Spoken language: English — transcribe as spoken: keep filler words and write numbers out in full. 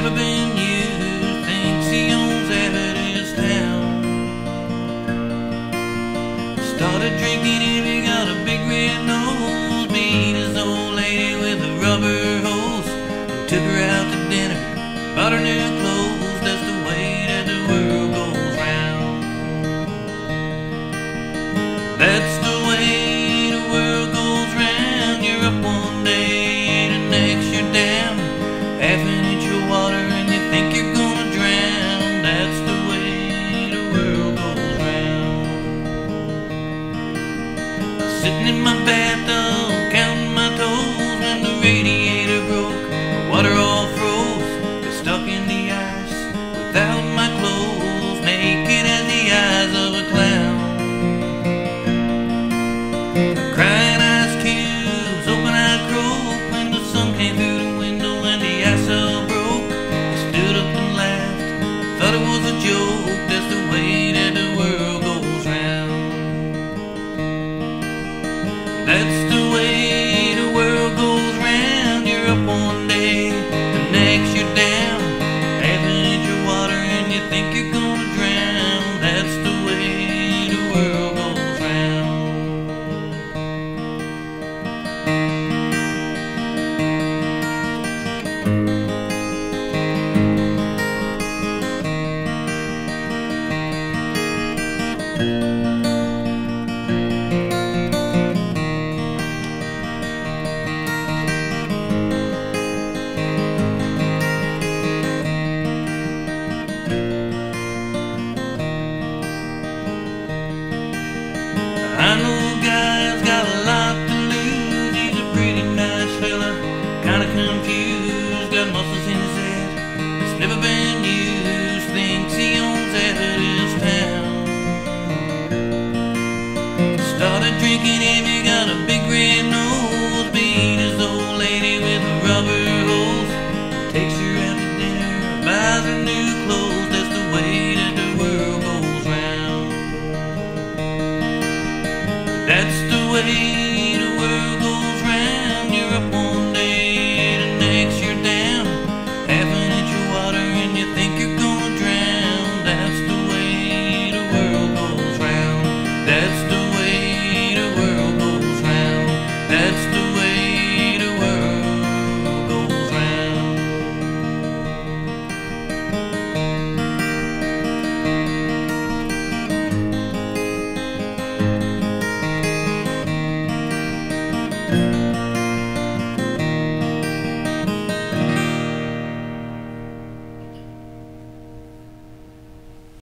never been used, thinks he owns half of this town. Started drinking if he got a big red nose, beat his old lady with a rubber hose, and took her out to dinner, bought her new clothes. That's the way that the world goes round. That's the way the world goes round. You're up one day, the next you're down, half an inch of water and you think you're gonna drown. That's the way the world goes round. Sitting in my bathtub, counting my toes, when the radiator broke, the water all froze, got stuck in the ice without my clothes, naked as the eyes of a clown. Crying ice cubes, open-eyed croak, when the sun came through the window and the ice all broke. I stood up and laughed, thought it was a joke. That's the way that the world goes round. That's the way the world goes round. You're up one day, the next you're down, half an inch of water and you think you're gonna drown. That's the way the world goes round. I know a guy's got a lot to lose. He's a pretty nice fella, kinda confused, got muscles in his head that's never been used, thinks he owns half of this town. Started drinking if he got a big red nose, beat his old lady with a rubber hose, takes her out to dinner, buys her new clothes. That's the way that the world goes round. That's the way the world goes round. You're up one day, the next you're down, half an inch of water and you think you're gonna drown. That's the way the world goes round. That's the way the world goes round. That's the way the world goes round. Thank you.